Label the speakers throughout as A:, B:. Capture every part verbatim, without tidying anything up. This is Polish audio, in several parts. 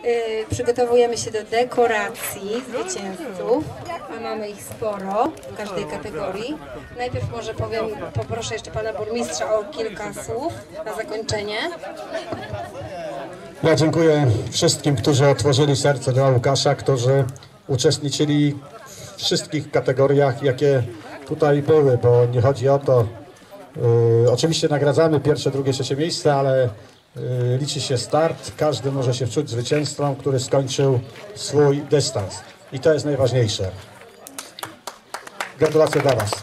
A: Yy, przygotowujemy się do dekoracji zwycięzców, a mamy ich sporo w każdej kategorii. Najpierw może powiem, poproszę jeszcze pana burmistrza o kilka słów na zakończenie.
B: Ja dziękuję wszystkim, którzy otworzyli serce dla Łukasza, którzy uczestniczyli w wszystkich kategoriach, jakie tutaj były, bo nie chodzi o to, yy, oczywiście nagradzamy pierwsze, drugie, trzecie miejsce, ale yy, liczy się start, każdy może się wczuć zwycięzcą, który skończył swój dystans i to jest najważniejsze. Gratulacje dla Was.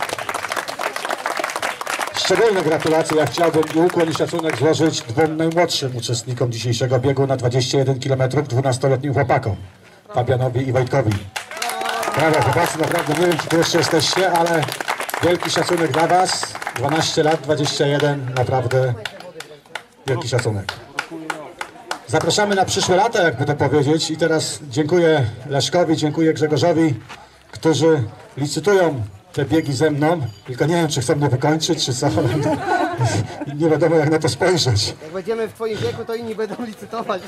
B: Szczególne gratulacje ja chciałbym i ukłon i szacunek złożyć dwóm najmłodszym uczestnikom dzisiejszego biegu na dwadzieścia jeden kilometrów, dwunastoletnim chłopakom, Fabianowi i Wojtkowi. Brawo chłopacy, naprawdę nie wiem, czy tu jeszcze jesteście, ale wielki szacunek dla Was. dwanaście lat, dwadzieścia jeden, naprawdę wielki szacunek. Zapraszamy na przyszłe lata, jakby to powiedzieć, i teraz dziękuję Leszkowi, dziękuję Grzegorzowi, którzy licytują te biegi ze mną, tylko nie wiem, czy chcą mnie wykończyć, czy co, nie wiadomo, jak na to spojrzeć.
C: Jak będziemy w Twoim wieku, to inni będą licytować.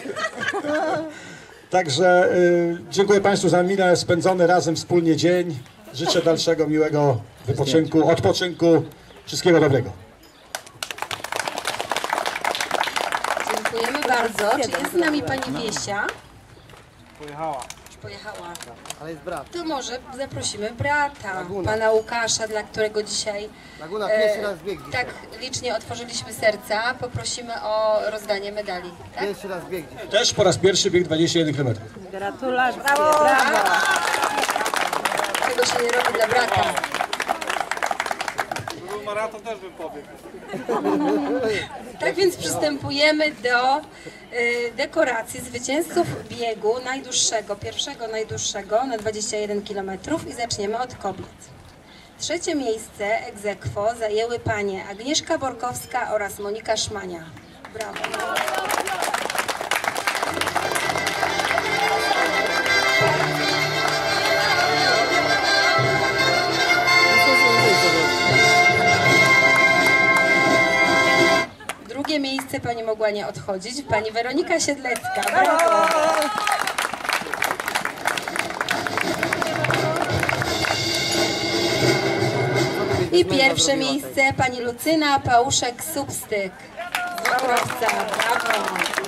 B: Także y, dziękuję Państwu za minę spędzony razem wspólnie dzień. Życzę dalszego miłego wypoczynku, odpoczynku, wszystkiego dobrego.
A: Dziękujemy bardzo. Czy jest z nami pani Wiesia?
D: Pojechała.
A: Pojechała.
C: Ale jest brat.
A: To może zaprosimy brata,
C: Laguna.
A: pana Łukasza, dla którego dzisiaj
C: Laguna pierwszy raz bieg dzisiaj.
A: tak licznie otworzyliśmy serca. Poprosimy o rozdanie medali. Tak?
C: Pierwszy raz bieg dzisiaj.
B: Też po raz pierwszy bieg dwadzieścia jeden kilometrów.
E: Gratulacje, brawo! brawo.
A: Czego się nie robi dla brata.
D: Był maraton też bym pobiegł.
A: Tak więc przystępujemy do y, dekoracji zwycięzców biegu najdłuższego, pierwszego najdłuższego na dwadzieścia jeden kilometrów i zaczniemy od kobiet. Trzecie miejsce ex aequo zajęły panie Agnieszka Borkowska oraz Monika Szmania. Brawo. Drugie miejsce pani mogła nie odchodzić, pani Weronika Siedlecka. Brawo! I pierwsze miejsce pani Lucyna Pałuszek-Substyk z Okrowca. Brawo!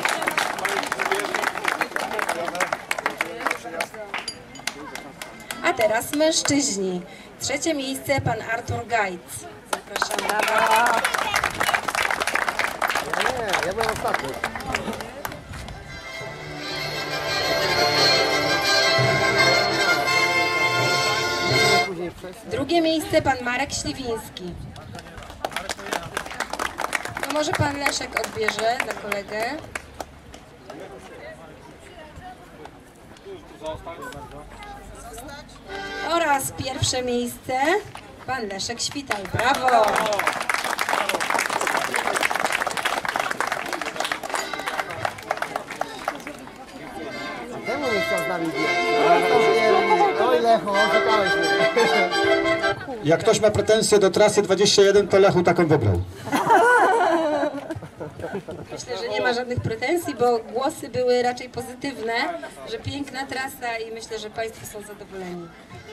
A: A teraz mężczyźni. Trzecie miejsce pan Artur Gajc. Zapraszamy. Brawo!
C: Nie, ja byłem ostatni. Później przejść.
A: Drugie miejsce pan Marek Śliwiński. No może pan Leszek odbierze za kolegę. Oraz pierwsze miejsce pan Leszek Śwital. Brawo!
C: Temu nie chciał z nami biegać. Oj Lecho, oszukałeś mnie.
B: Jak ktoś ma pretensje do trasy dwadzieścia jeden, to Lechu taką wybrał.
A: Myślę, że nie ma żadnych pretensji, bo głosy były raczej pozytywne, że piękna trasa i myślę, że państwo są zadowoleni.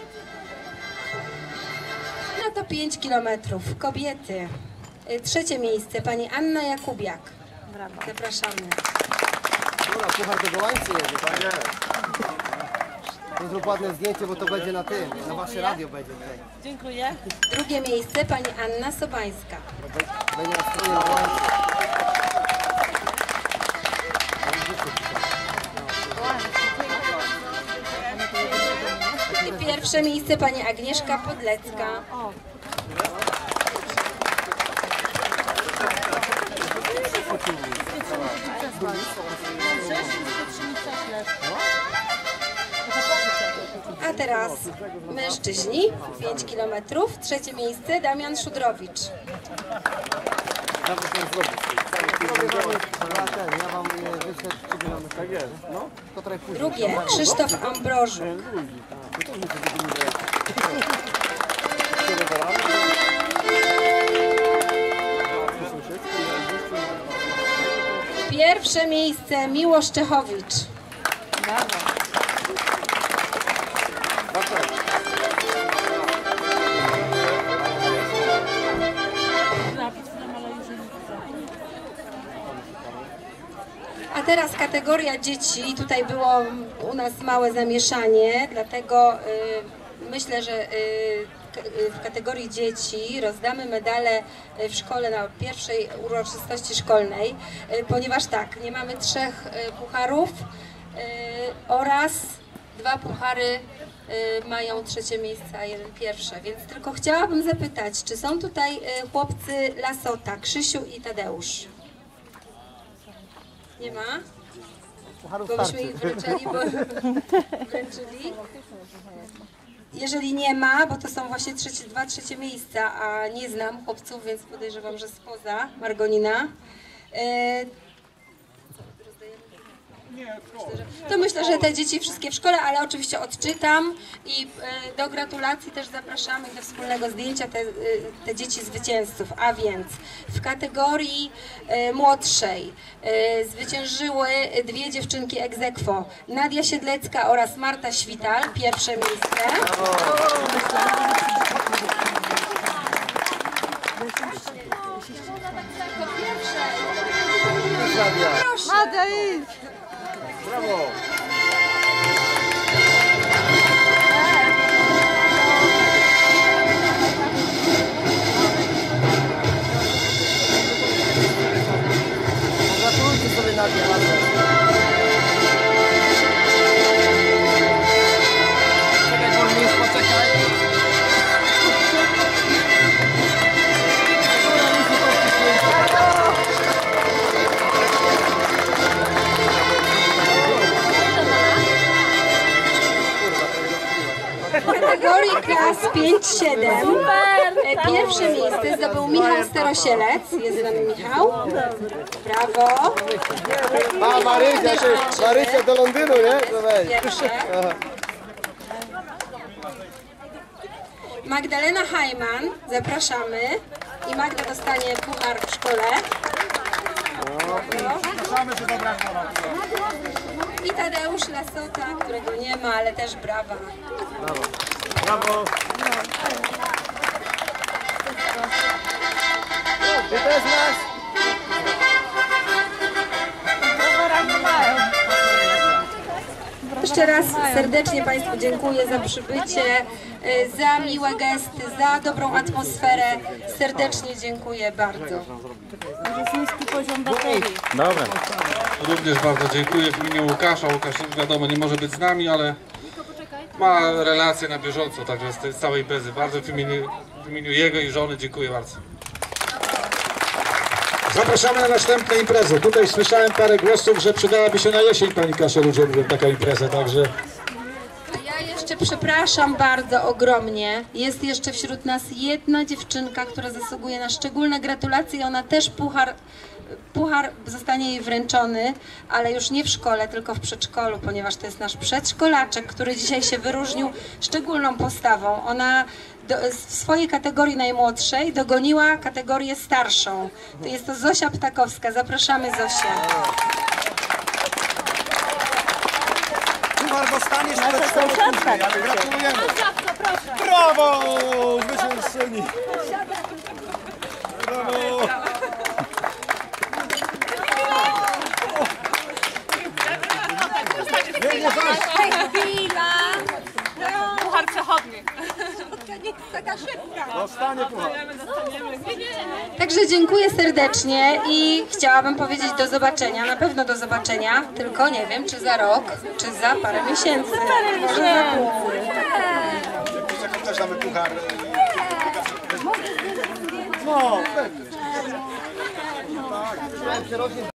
A: No to pięć kilometrów. Kobiety. Trzecie miejsce pani Anna Jakubiak.
E: Brawo.
A: Zapraszamy.
C: Dobra, puchar do gołańcy jedzie, tak? To zrób ładne zdjęcie, bo to będzie na tym, na wasze radio będzie tutaj.
E: Dziękuję.
A: Drugie miejsce pani Anna Sobańska.
C: Będzie na stronie gołańcy.
A: I pierwsze miejsce pani Agnieszka Podlecka. A teraz mężczyźni, pięć kilometrów. Trzecie miejsce Damian Szudrowicz.
C: Ja wam wyślę trzy kilometry. Tak jest. No, to trochę później.
A: Drugie Krzysztof Ambrożuk. Pierwsze miejsce Miłosz Czechowicz. A teraz kategoria dzieci. Tutaj było u nas małe zamieszanie, dlatego y, myślę, że y, k- y, w kategorii dzieci rozdamy medale y, w szkole na pierwszej uroczystości szkolnej, y, ponieważ tak, nie mamy trzech y, pucharów y, oraz dwa puchary y, mają trzecie miejsce, a jeden pierwsze. Więc tylko chciałabym zapytać, czy są tutaj y, chłopcy Lasota, Krzysiu i Tadeusz? Nie ma?
C: Pucharów
A: Bo byśmy
C: starczy.
A: ich wręczyli, bo wręczyli. Jeżeli nie ma, bo to są właśnie trzecie, dwa trzecie miejsca, a nie znam chłopców, więc podejrzewam, że spoza Margonina. E, To myślę, że te dzieci wszystkie w szkole, ale oczywiście odczytam i e, do gratulacji też zapraszamy do wspólnego zdjęcia te, e, te dzieci zwycięzców. A więc w kategorii e, młodszej e, zwyciężyły dwie dziewczynki ex aequo, Nadia Siedlecka oraz Marta Śwital, pierwsze miejsce. Proszę.
E: Nadia, idź!
C: Brawo! Gratulujcie sobie Nadia, bardzo. Czekaj, wolniej, poczekaj.
A: W kategorii klas pięć siedem pierwsze miejsce zdobył Michał Starosielec. Jest z nami Michał. Brawo.
C: A Marysia, ty, Marysia do Londynu, nie? To weź.
A: Pierwsze. Magdalena Hajman, zapraszamy. I Magda dostanie puchar w szkole. I Tadeusz Lasota, którego nie ma, ale też brawa.
C: Brawo! Ty też masz?
A: Jeszcze raz serdecznie Państwu dziękuję za przybycie, y, za miłe gesty, za dobrą atmosferę. Serdecznie dziękuję bardzo.
E: Jest niski poziom baterii.
D: Dobra. Również bardzo dziękuję w imieniu Łukasza. Łukasz wiadomo nie może być z nami, ale ma relacje na bieżąco, także z tej całej bezy. Bardzo w imieniu, w imieniu jego i żony dziękuję bardzo.
B: Zapraszamy na następne imprezy. Tutaj słyszałem parę głosów, że przydałaby się na jesień, pani Kasia, ludzie mówią, taka impreza, także...
A: A ja jeszcze przepraszam bardzo ogromnie. Jest jeszcze wśród nas jedna dziewczynka, która zasługuje na szczególne gratulacje i ona też puchar, puchar zostanie jej wręczony, ale już nie w szkole, tylko w przedszkolu, ponieważ to jest nasz przedszkolaczek, który dzisiaj się wyróżnił szczególną postawą. Ona do, w swojej kategorii najmłodszej dogoniła kategorię starszą. To jest to Zosia Ptakowska. Zapraszamy Zosię.
D: Puchar dostaniesz
E: Ale to sąsiadka.
D: ale gratulujemy. Brawo! Zwyciężczyni. Brawo!
F: Puchar przechodni.
D: Dostanie puchar.
A: Także dziękuję serdecznie i chciałabym powiedzieć do zobaczenia, na pewno do zobaczenia, tylko nie wiem, czy za rok, czy za parę miesięcy. Może za pół.
D: Też damy puchar.
C: No, pewnie.